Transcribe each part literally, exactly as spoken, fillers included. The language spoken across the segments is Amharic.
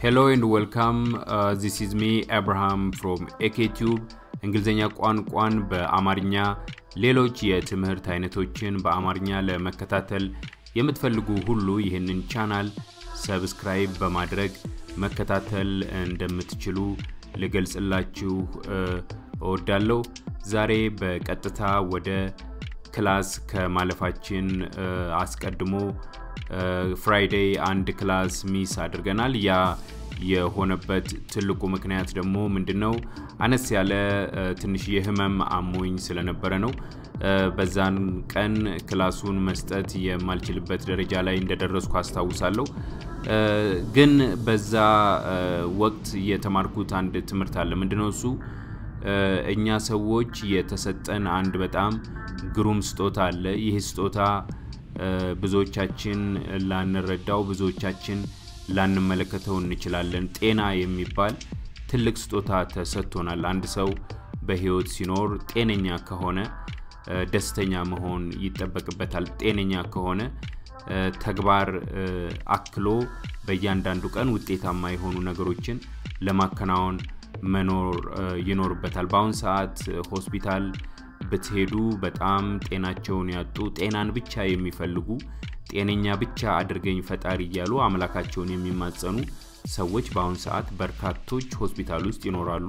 Hello and welcome. Uh, this is me, Abraham from AKTube. እንግሊዘኛ ቋንቋን በአማርኛ ሌሎች የትምህርት አይነቶችን በአማርኛ ለመከታተል የምትፈልጉ ሁሉ ይህንን ቻናል ሰብስክራይብ በማድረግ መከታተል እንደምትችሉ ልገልጽላችሁ እወዳለሁ። ዛሬ በቀጥታ ወደ ክላስ ከማለፋችን አስቀድሞ ፍራይዴይ አንድ ክላስ ሚስ አድርገናል። ያ የሆነበት ትልቁ ምክንያት ደግሞ ምንድነው? አነስ ያለ ትንሽ የህመም አሞኝ ስለነበረ ነው። በዛን ቀን ክላሱን መስጠት የማልችልበት ደረጃ ላይ እንደደረስኩ አስታውሳለሁ። ግን በዛ ወቅት የተማርኩት አንድ ትምህርት አለ። ምንድነው እሱ? እኛ ሰዎች የተሰጠን አንድ በጣም ግሩም ስጦታ አለ። ይህ ስጦታ ብዙዎቻችን ላንረዳው ብዙዎቻችን ላንመለከተው እንችላለን። ጤና የሚባል ትልቅ ስጦታ ተሰጥቶናል። አንድ ሰው በህይወት ሲኖር ጤነኛ ከሆነ ደስተኛ መሆን ይጠበቅበታል። ጤነኛ ከሆነ ተግባር አክሎ በእያንዳንዱ ቀን ውጤታማ የሆኑ ነገሮችን ለማከናወን መኖር ይኖርበታል። በአሁን ሰዓት ሆስፒታል በትሄዱ በጣም ጤናቸውን ያጡ ጤናን ብቻ የሚፈልጉ ጤነኛ ብቻ አድርገኝ ፈጣሪ ይያሉ አምላካቸውን የሚማጸኑ ሰዎች በአሁን ሰዓት በርካቶች ሆስፒታል ውስጥ ይኖራሉ።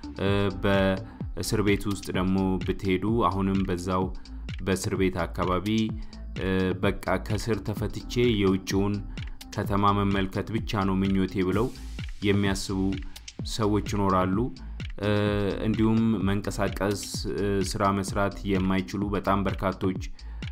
በእስር ቤት ውስጥ ደግሞ በትሄዱ አሁንም በዛው በእስር ቤት አካባቢ በቃ ከስር ተፈትቼ የውጭውን ከተማ መመልከት ብቻ ነው ምኞቴ ብለው የሚያስቡ ሰዎች ይኖራሉ። እንዲሁም መንቀሳቀስ ስራ መስራት የማይችሉ በጣም በርካቶች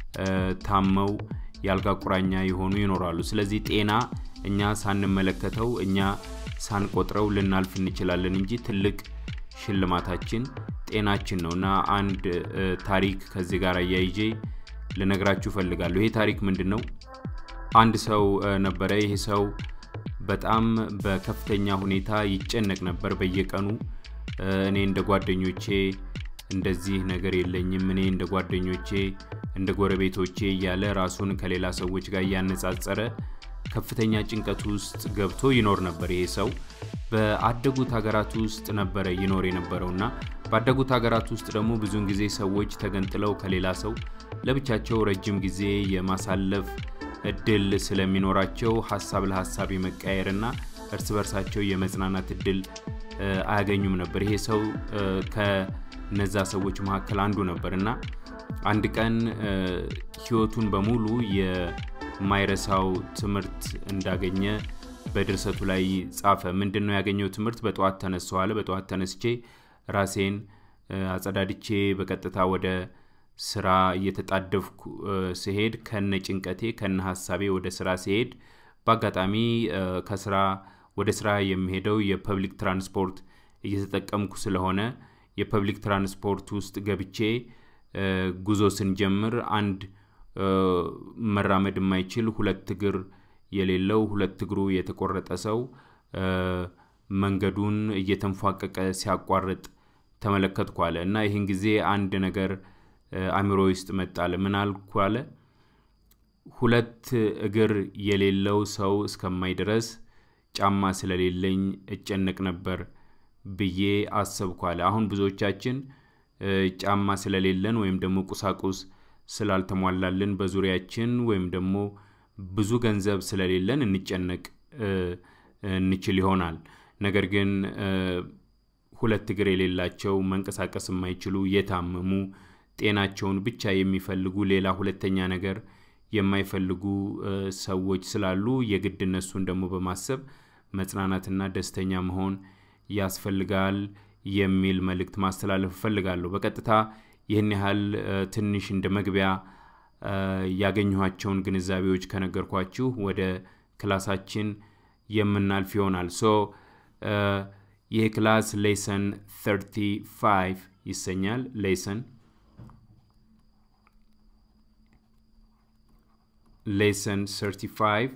ታመው ያልጋ ቁራኛ የሆኑ ይኖራሉ። ስለዚህ ጤና እኛ ሳንመለከተው እኛ ሳንቆጥረው ልናልፍ እንችላለን እንጂ ትልቅ ሽልማታችን ጤናችን ነውና አንድ ታሪክ ከዚህ ጋር ያይጄ ለነግራችሁ ፈልጋለሁ። ይሄ ታሪክ ምንድነው? አንድ ሰው ነበረ። ይሄ ሰው በጣም በከፍተኛ ሁኔታ ይጨነቅ ነበር በየቀኑ። እኔ እንደ ጓደኞቼ እንደዚህ ነገር የለኝም፣ እኔ እንደ ጓደኞቼ እንደ ጎረቤቶቼ ያለ ራሱን ከሌላ ሰዎች ጋር ያነጻጸረ ከፍተኛ ጭንቀት ውስጥ ገብቶ ይኖር ነበር። ይሄ ሰው በአደጉት ሀገራት ውስጥ ነበር ይኖር የነበረውና በአደጉት ሀገራት ውስጥ ደግሞ ብዙን ጊዜ ሰዎች ተገንጥለው ከሌላ ሰው ለብቻቸው ረጅም ጊዜ የማሳለፍ እድል ስለሚኖራቸው ሐሳብ ለሐሳብ የመቀየርና እርስ በርሳቸው የመጽናናት እድል አያገኙም ነበር። ይሄ ሰው ከነዛ ሰዎች መካከል አንዱ ነበርና አንድ ቀን ህይወቱን በሙሉ የማይረሳው ትምህርት እንዳገኘ በድርሰቱ ላይ ጻፈ። ምንድነው ያገኘው ትምህርት? በጧት ተነሳዋለ። በጧት ተነስቼ ራሴን አጸዳድቼ በቀጥታ ወደ ስራ እየተጣደፍኩ ሲሄድ ከነ ጭንቀቴ ከነ ሐሳቤ ወደ ስራ ሲሄድ በአጋጣሚ ከስራ ወደ ስራ የሚሄደው የፐብሊክ ትራንስፖርት እየተጠቀምኩ ስለሆነ የፐብሊክ ትራንስፖርት ውስጥ ገብቼ ጉዞ ስንጀምር አንድ መራመድ የማይችል ሁለት እግር የሌለው ሁለት እግሩ የተቆረጠ ሰው መንገዱን እየተንፏቀቀ ሲያቋርጥ ተመለከትኩ አለ። እና ይሄን ጊዜ አንድ ነገር አሚሮ ውስጥ መጣለ። ምን አልኩ አለ? ሁለት እግር የሌለው ሰው እስከማይድረስ ጫማ ስለሌለኝ እጨነቅ ነበር ብዬ አሰብኩ አለ። አሁን ብዙዎቻችን ጫማ ስለሌለን ወይም ደግሞ ቁሳቁስ ስላልተሟላልን በዙሪያችን ወይም ደግሞ ብዙ ገንዘብ ስለሌለን እንጨነቅ እንችል ይሆናል። ነገር ግን ሁለት እግር የሌላቸው መንቀሳቀስ የማይችሉ የታመሙ ጤናቸውን ብቻ የሚፈልጉ ሌላ ሁለተኛ ነገር የማይፈልጉ ሰዎች ስላሉ የግድ እነሱን ደግሞ በማሰብ መጽናናትና ደስተኛ መሆን ያስፈልጋል የሚል መልእክት ማስተላለፍ ፈልጋለሁ። በቀጥታ ይሄን ያህል ትንሽ እንደ መግቢያ ያገኘኋቸውን ግንዛቤዎች ከነገርኳችሁ ወደ ክላሳችን የምናልፍ ይሆናል። ሶ ይሄ ክላስ ሌሰን thirty-five ይሰኛል። ሌሰን ሌሰን thirty-five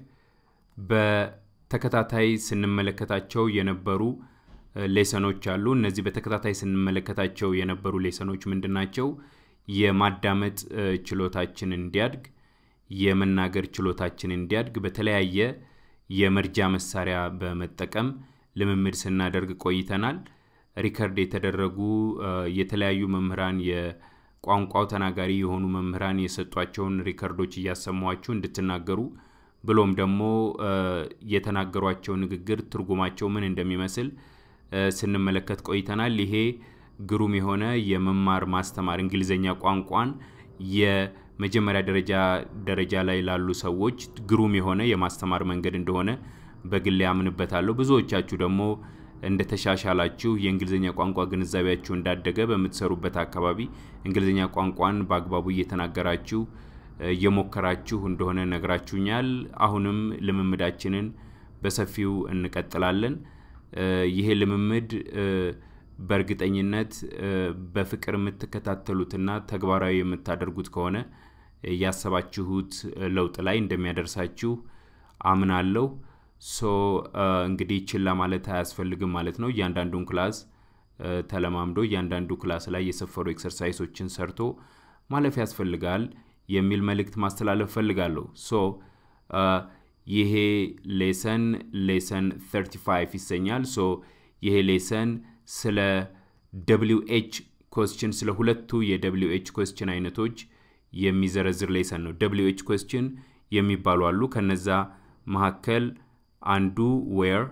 በተከታታይ ስንመለከታቸው የነበሩ ሌሰኖች አሉ። እነዚህ በተከታታይ ስንመለከታቸው የነበሩ ሌሰኖች ምንድናቸው? የማዳመጥ ችሎታችን እንዲያድግ የመናገር ችሎታችን እንዲያድግ በተለያየ የመርጃ መሳሪያ በመጠቀም ልምምድ ስናደርግ ቆይተናል ሪከርድ የተደረጉ የተለያዩ መምህራን የቋንቋው ተናጋሪ የሆኑ መምህራን የሰጧቸውን ሪከርዶች ያሰማዋችሁ እንድትናገሩ ብሎም ደግሞ የተናገሯቸው ንግግር ትርጉማቸው ምን እንደሚመስል ስንመለከት ቆይተናል ይሄ ግሩም የሆነ የመማር ማስተማር እንግሊዘኛ ቋንቋን የመጀመሪያ ደረጃ ደረጃ ላይ ላሉ ሰዎች ግሩም የሆነ የማስተማር መንገድ እንደሆነ በግል ያምንበታለሁ ብዙዎቻችሁ ደግሞ እንደ ተሻሻላችሁ የእንግሊዘኛ ቋንቋ ግንዛቤያችሁ እንዳደገ በመትሰሩበት አካባቢ እንግሊዘኛ ቋንቋን በአግባቡ እየተናገራችሁ የሞከራችሁ እንደሆነ ነግራችሁኛል አሁንም ልምምዳችንን በሰፊው እንቀጥላለን ይሄ ልምምድ በርግጠኝነት በፍቅር የምትከታተሉትና ተግባራዊ የምታደርጉት ከሆነ ያሰባችሁት ለውጥ ላይ እንደሚያደርሳችሁ አምናለሁ ሶ እንግዲህ ችላ ማለት አያስፈልግም ማለት ነው እያንዳንዱን ክላስ ተለማምዶ እያንዳንዱ ክላስ ላይ የሰፈሩ ኤክሰርሳይሶችን ሰርቶ ማለፍ ያስፈልጋል የሚል መልእክት ማስተላለፍ ፈልጋለሁ ሶ ይሄ ሌሰን ሌሰን thirty-five ይሰኛል ሶ ይሄ ሌሰን ስለ W H question ስለ ሁለቱ የ W H question አይነቶች የሚዘረዝር ሌሰን ነው W H question የሚባሉ አሉ ከነዛ መሐከል አንዱ where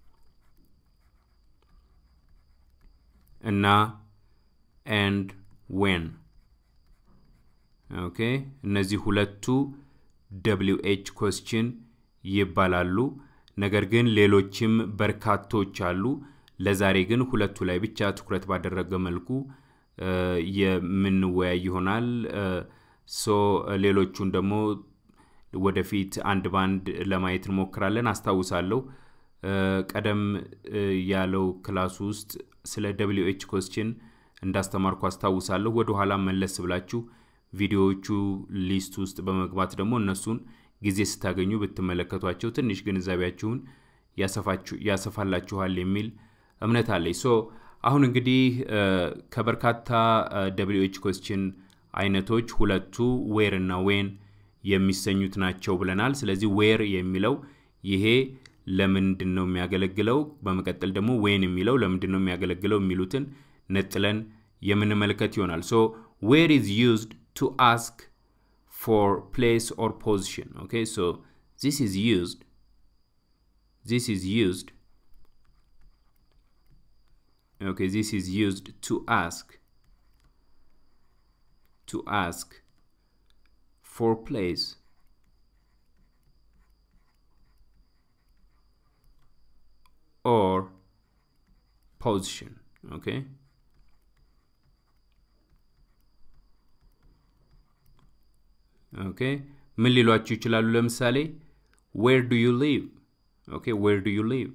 እና and when okay እነዚህ ሁለቱ W H question ይባላሉ ነገር ግን ሌሎችም በርካቶች አሉ ለዛሬ ግን ሁለቱ ላይ ብቻ ትኩረት ባደረገ መልኩ የምንወያይ ይሆናል ሶ ሌሎቹን ደግሞ ወደፊት አንድ ባንድ ለማየት እንሞክራለን አስተዋውሳለሁ ቀደም ያለው ክላስ ውስጥ ስለ W H question እንዳስተማርኩ አስተዋውሳለሁ ወደ ኋላ መለስ ብላችሁ ቪዲዮዎቹ ሊስት ውስጥ በመግባት ደግሞ እነሱን ጊዜ ስታገኙ ብትመለከቷቸው ትንሽ ግንዛቤያችሁን ያሰፋችሁ ያሰፋላችኋል የሚል እምነት አለኝ ሶ አሁን እንግዲህ ከበርካታ W H question አይነቶች ሁለቱ where እና when የሚሰኙት ናቸው ብለናል ስለዚህ where የሚለው ይሄ ለምንድን ነው የሚያገለግለው በመቀጠል ደግሞ when የሚለው ለምንድን ነው የሚያገለግለው የሚሉትን ነጥለን የምንመለከት ይሆናል ሶ where is used to ask for place or position okay so this is used this is used okay this is used to ask to ask for place or position okay okay ምን ሊሏችሁ ይችላሉ ለምሳሌ where do you live okay where do you live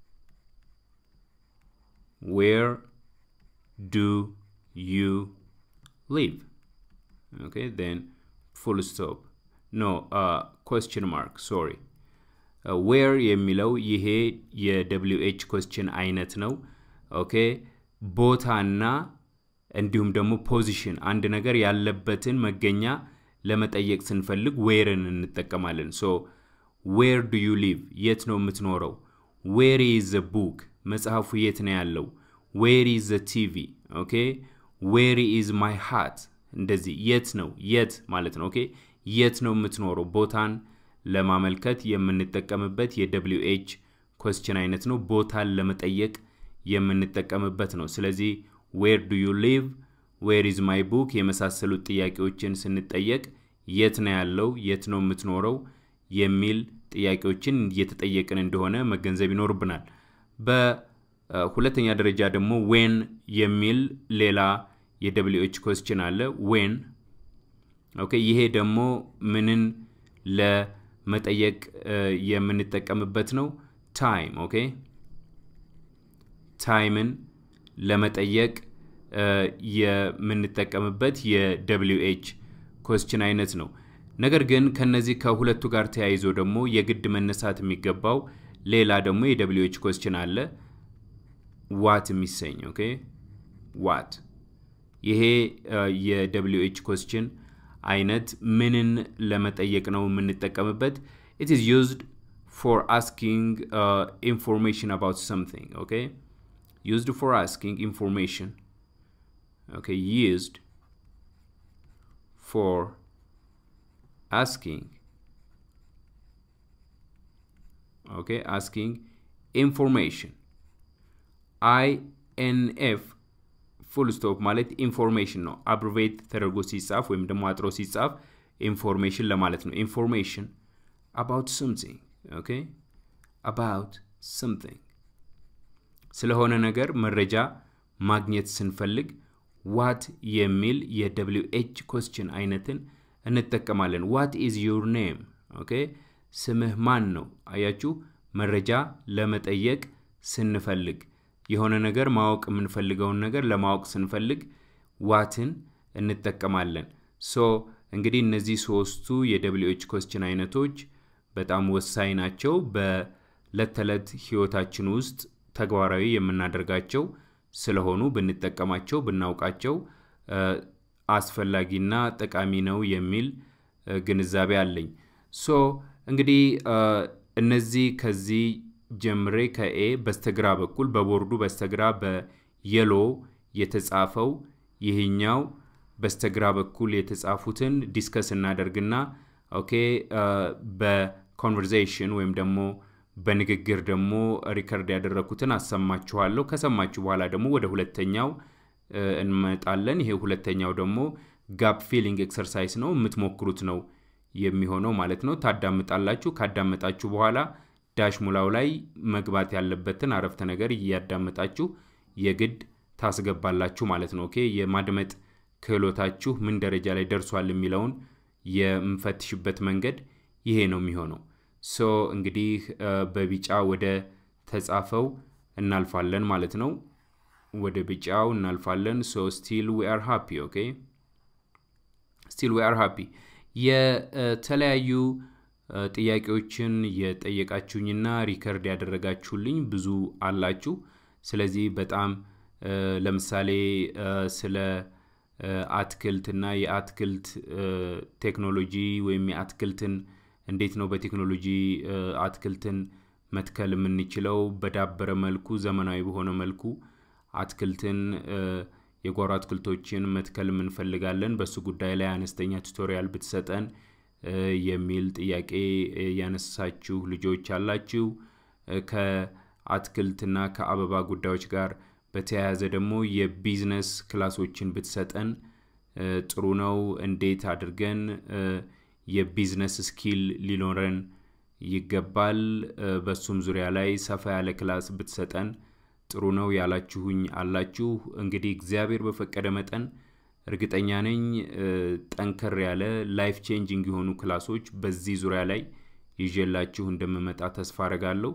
where do you live okay then full stop no uh question mark sorry uh, where የሚለው ይሄ የ W H question አይነት ነው okay ቦታና እንዲሁም ደግሞ position አንድ ነገር ያለበትን መገኛ ለመጠየቅ ስንፈልግ whereን እንጠቀማለን so where do you live የት ነው የምትኖረው where is the book መጽሐፉ የት ነው ያለው where is the T V okay where is my hat እንደዚህ የት ነው የት ማለት ነው okay የት ነው የምትኖረው ቦታን ለማመልከት የምንጠቀምበት የ W H question አይነት ነው ቦታን ለመጠየቅ የምንጠቀምበት ነው ስለዚህ where do you live where is my book የመሳሰሉት ጥያቄዎችን ስንጠየቅ የት ነው ያለው የት ነው የምትኖረው የሚል ጥያቄዎችን እየተጠየቅን እንደሆነ መገንዘብ ይኖርብናል በሁለተኛ ደረጃ ደግሞ when የሚል ሌላ የ W H question አለ when okay ይሄ ደግሞ ምንን ለመጠየቅ የምንጠቀምበት ነው time okay timeን ለመጠየቅ የምንጠቀምበት የ W H question አይነት ነው ነገር ግን ከነዚህ ከሁለቱ ጋር ተያይዞ ደግሞ የግድ መነሳት የሚገባው ሌላ ደግሞ የ W H question አለ what የሚሰኝ okay what ይሄ የ W H question አይነት ምንን ለመጠየቅ ነው የምንጠቀምበት it is used for asking uh, information about something, okay? Used for asking information, okay? Used for asking, okay? Asking information. I N F full stop ማለት information ነው abbreviate ተደርጎ ሲጻፍ ወይም ደግሞ አጥሮ ሲጻፍ information ለማለት ነው information about something, okay? About something ስለሆነ ነገር መረጃ ማግኘት ስንፈልግ what የሚል የ-W H question አይነትን እንጠቀማለን what is your name, okay? ስምህ ማን ነው? አያችሁ መረጃ ለመጠየቅ ስንፈልግ የሆነ ነገር ማወቅ የምንፈልገውን ነገር ለማወቅ ስንፈልግ ዋትን እንጠቀማለን ሶ እንግዲህ እነዚህ ሶስቱ የ-W H question አይነቶች በጣም ወሳኝ ናቸው በለተለት ህይወታችን ውስጥ ተግባራዊ የምናደርጋቸው ስለሆኑ ብንጠቀማቸው ብናውቃቸው አስፈላጊና ጠቃሚ ነው የሚል ግንዛቤ አለኝ ሶ እንግዲህ እነዚህ ከዚህ ጀምሬ ከኤ በስተግራ በኩል በቦርዱ በስተግራ በየሎ የተጻፈው ይሄኛው በስተግራ በኩል የተጻፉትን ዲስከስ እናደርግና ኦኬ በኮንቨርሴሽን ወይም ደግሞ በንግግር ደግሞ ሪከርድ ያደረኩትን አሰማችኋለሁ ከሰማችሁ በኋላ ደግሞ ወደ ሁለተኛው እንመጣለን ይሄ ሁለተኛው ደግሞ ጋፕ ፊሊንግ ኤክሰርሳይዝ ነው የምትሞክሩት ነው የሚሆነው ማለት ነው ታዳምጣላችሁ ካዳመጣችሁ በኋላ ዳሽ ሙላው ላይ መግባት ያለበትን አረፍተ ነገር ያዳመጣችሁ የግድ ታስገባላችሁ ማለት ነው ኦኬ የማድመጥ ክህሎታችሁ ምን ደረጃ ላይ ደርሷል የሚለውን የምፈትሽበት መንገድ ይሄ ነው የሚሆነው ሶ እንግዲህ በቢጫ ወደ ተጻፈው እናልፋለን ማለት ነው ወደ ቢጫው እናልፋለን ሶ still we are happy okay still we are happy የተለያዩ ጥያቄዎችን የጠየቃችሁኝና ሪከርድ ያደረጋችሁልኝ ብዙ አላችሁ ስለዚህ በጣም ለምሳሌ ስለ አትክልትና የአትክልት ቴክኖሎጂ ወይም የአትክልትን እንዴት ነው በቴክኖሎጂ አትክልትን መትከል የምንችለው በዳበረ መልኩ ዘመናዊ በሆነ መልኩ አትክልትን የጓሮ አትክልቶችን መትከል እንፈልጋለን በሱ ጉዳይ ላይ አነስተኛ ቱቶሪያል ብትሰጠን የሚል ጥያቄ ያነሳችሁ ልጆች አላችሁ ከአትክልትና ከአበባ ጉዳዮች ጋር በተያያዘ ደግሞ የቢዝነስ ክላሶችን ብትሰጠን ጥሩ ነው እንዴት አድርገን የቢዝነስ ስኪል ሊኖረን ይገባል በሱም ዙሪያ ላይ ሰፋ ያለ ክላስ ብትሰጠን ጥሩ ነው ያላችሁኝ አላችሁ እንግዲህ እግዚአብሔር በፈቀደ መጠን እርግጠኛ ነኝ ጠንከር ያለ ላይፍ ቼንጂንግ የሆኑ ክላሶች በዚህ ዙሪያ ላይ ይዤላችሁ እንደምመጣ ተስፋ አደርጋለሁ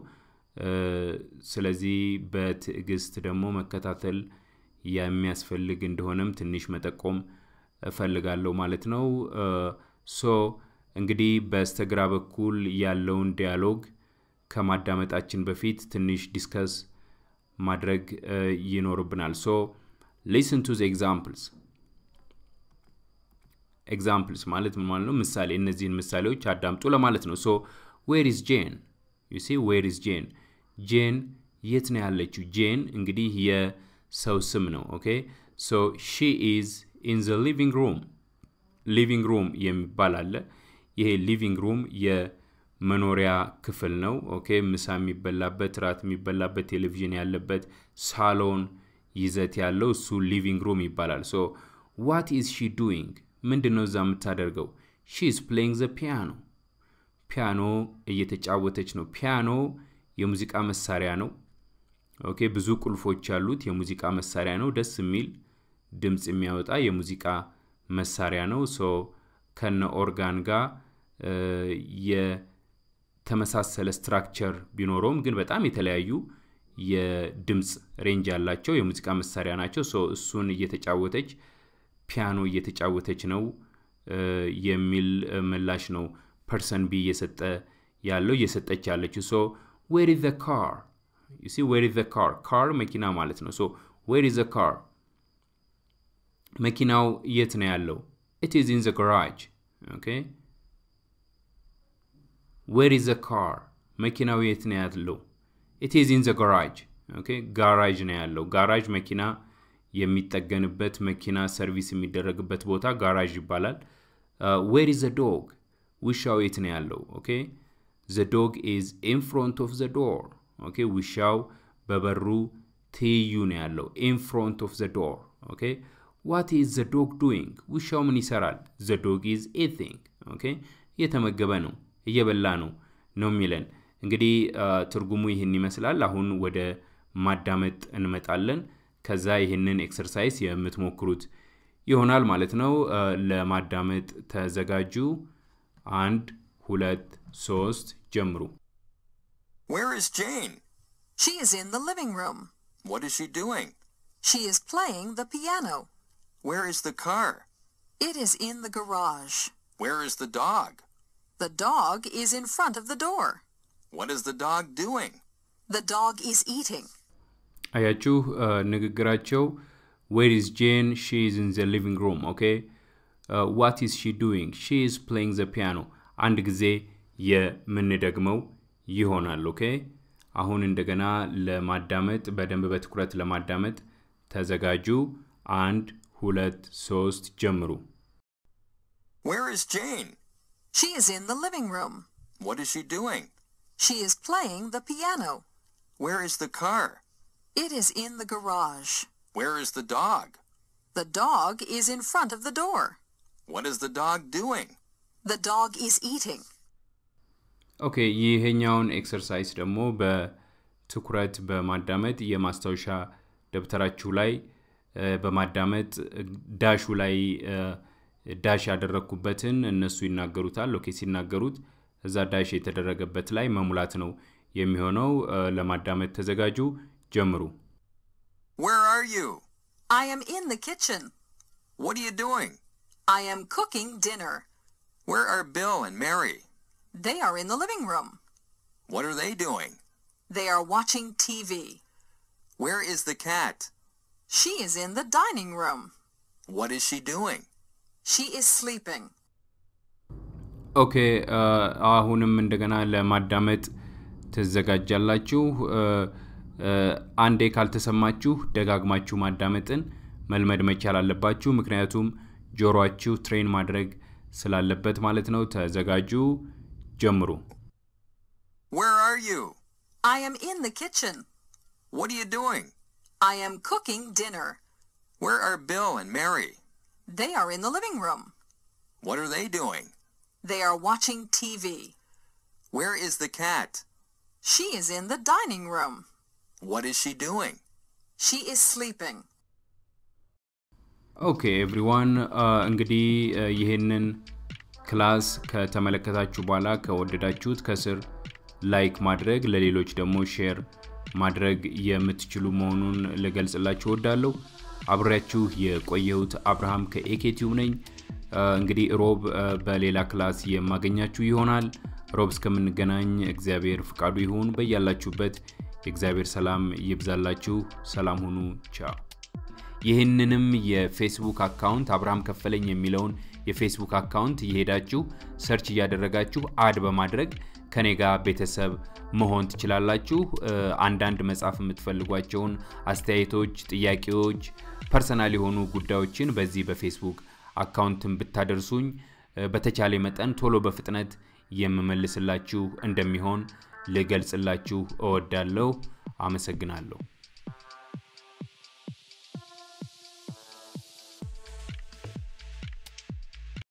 ስለዚህ በትዕግስት ደግሞ መከታተል የሚያስፈልግ እንደሆነም ትንሽ መጠቆም እፈልጋለሁ ማለት ነው ሶ እንግዲህ በስተግራ በኩል ያለውን ዲያሎግ ከማዳመጣችን በፊት ትንሽ ዲስከስ ማድረግ ይኖርብናል ሶ listen to the examples examples ማለት ምን ማለት ነው ምሳሌ እነዚህን ምሳሌዎች አዳምጡ ለማለት ነው so where is Jane you see where is Jane Jane የት ነው ያለችው Jane እንግዲህ የሰው ስም ነው okay so she is in the living room living room የሚባል አለ ይሄ living room የመኖሪያ ክፍል ነው okay ምሳ የሚበላበት ራት የሚበላበት ቴሌቪዥን ያለበት ሳሎን ይዘት ያለው እሱ living room ይባላል so what is she doing ምንድነው እዛ የምታደርገው she is playing the piano ፒያኖ እየተጫወተች ነው ፒያኖ የሙዚቃ መሳሪያ ነው ኦኬ ብዙ ቁልፎች ያሉት የሙዚቃ መሳሪያ ነው ደስ የሚል ድምጽ የሚያወጣ የሙዚቃ መሳሪያ ነው ሶ ከነ ኦርጋን ጋር የተመሳሰለ ስትራክቸር ቢኖርም ግን በጣም የተለያዩ የድምጽ ሬንጅ ያላቸው የሙዚቃ መሳሪያ ናቸው ሶ እሱን እየተጫወተች ፒያኖ እየተጫወተች ነው የሚል ምላሽ ነው person B እየሰጠ ያለው እየሰጠች ያለችው so where is the car you see where is the car car መኪና ማለት ነው so where is the car መኪናው የት ነው ያለው it is in the garage okay where is the car መኪናው የት ነው ያለው? It is in the garage. Okay? Garage ነው ያለው. Garage መኪና የሚጠገንበት መኪና ሰርቪስ የሚደረግበት ቦታ ጋራጅ ይባላል. uh, Where is the dog? ውሻው የት ነው ያለው? Okay? The dog is in front of the door. Okay? ውሻው በበሩ ትይዩ ነው ያለው. In front of the door. Okay? What is the dog doing? ውሻው ምን ይሰራል? The dog is eating. Okay? እየተመገበ ነው, እየበላ ነው ነው የሚለን። እንግዲህ ትርጉሙ ይሄን ይመስላል። አሁን ወደ ማዳመጥ እንመጣለን። ከዛ ይሄንን ኤክሰርሳይዝ የምትሞክሩት ይሆናል ማለት ነው። ለማዳመጥ ተዘጋጁ። አንድ ሁለት ሶስት ጀምሩ። Where is Jane? She is in the living room. What is she doing? She is playing the piano. Where is the car? It is in the garage. Where is the dog? The dog is in front of the door. What is the dog doing? The dog is eating. አያችሁ ንግግራቸው Where is Jane? She is in the living room. Okay? Uh, what is she doing? She is playing the piano. አንድ ጊዜ የምንደግመው ይሆናል። Okay? አሁን እንደገና ለማዳመጥ በደንብ በትኩረት ለማዳመጥ ተዘጋጁ። አንድ ሁለት ሶስት ጀምሩ። Where is Jane? She is in the living room. What is she doing? She is playing the piano. Where is the car? It is in the garage. Where is the dog? The dog is in front of the door. What is the dog doing? The dog is eating. Okay, ይሄኛውን ኤክሰርሳይዝ ደግሞ በትኩረት በማዳመጥ የማስታወሻ ደብተራችሁ ላይ በማዳመጥ ዳሹ ላይ ዳሽ ያደረኩበትን እነሱ ይናገሩታል። ኦኬ ሲናገሩት እዛ ዳሽ የተደረገበት ላይ መሙላት ነው የሚሆነው። ለማዳመጥ ተዘጋጁ። ጀምሩ። Where are you? I am in the kitchen. What are you doing? I am cooking dinner. Where are Bill and Mary? They are in the living room. What are they doing? They are watching T V. Where is the cat? She is in the dining room. What is she doing? She is sleeping. Okay, አሁንም እንደገና ለማዳመጥ ተዘጋጃላችሁ። አንዴ ካልተሰማችሁ ደጋግማችሁ ማዳመጥን መልመድ መቻል አለባችሁ። ምክንያቱም ጆሮአችሁ ትሬን ማድረግ ስላለበት ማለት ነው። ተዘጋጁ። ጀምሩ። Where are you? I am in the kitchen. What are you doing? I am cooking dinner. Where are Bill and Mary? They are in the living room. What are they doing? They are watching T V. Where is the cat? She is in the dining room. What is she doing? She is sleeping. Okay, everyone. እንግዲህ ይሄንን ክላስ ከተመለከታችሁ በኋላ ከወደዳችሁት ከስር ላይክ ማድረግ ለሌሎች ደግሞ ሼር ማድረግ የምትችሉ መሆኑን ለገልጽላችሁ ወዳለሁ። አብራችሁ የቆየሁት አብርሃም ከኤኬቲዩብ ነኝ። እንግዲህ ሮብ በሌላ ክላስ የማገኛችሁ ይሆናል። ሮብ እስከምንገናኝ እግዚአብሔር ፍቃዱ ይሁን። በእያላችሁበት የእግዚአብሔር ሰላም ይብዛላችሁ። ሰላም ሁኑ። ቻው። ይህንንም የፌስቡክ አካውንት አብርሃም ከፈለኝ የሚለውን የፌስቡክ አካውንት እየሄዳችሁ ሰርች እያደረጋችሁ አድ በማድረግ ከኔ ጋር ቤተሰብ መሆን ትችላላችሁ። አንዳንድ መጻፍ የምትፈልጓቸውን አስተያየቶች፣ ጥያቄዎች፣ ፐርሰናል የሆኑ ጉዳዮችን በዚህ በፌስቡክ አካውንትን ብታደርሱኝ በተቻለ መጠን ቶሎ በፍጥነት የምመልስላችሁ እንደሚሆን ልገልጽላችሁ እወዳለሁ። አመሰግናለሁ።